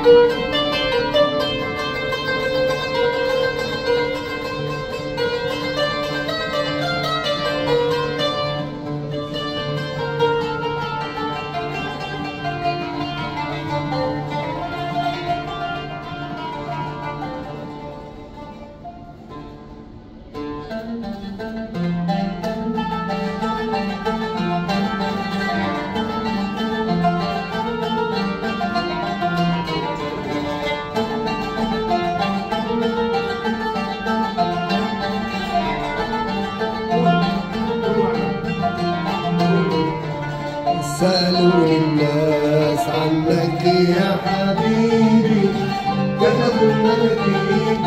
سألوا الناس عنك يا حبيبي، كتبوا المناديل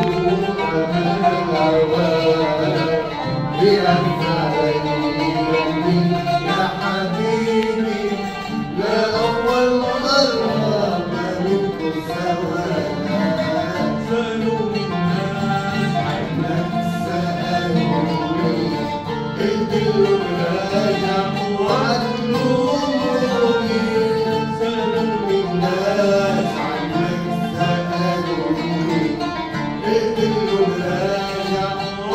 بأمثالي يا حبيبي، لا أول مرة ما منكم سوا. سألوا الناس عنك، سألوني قلت لهم راجع وعدلوني. سألوا الناس عنك، سألوني قلت لهم راجع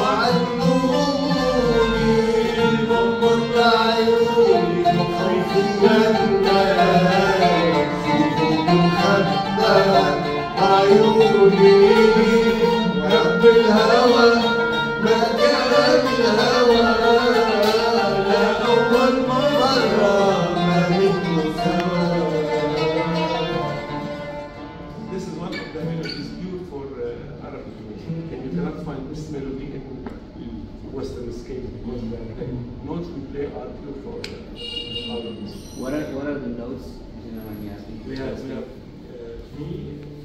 وعدلوني. غمضت عيوني خوفي منك، شوفوا خدت عيوني. رب الهوى ما كان الهوى، لا أول مرة ما مثله سوا. This is one of the melodies used for Arabic music, and you cannot find this melody in Western scale because the notes we play are pure for Arabic music. What are the notes? You know, when you ask me. We have Mi,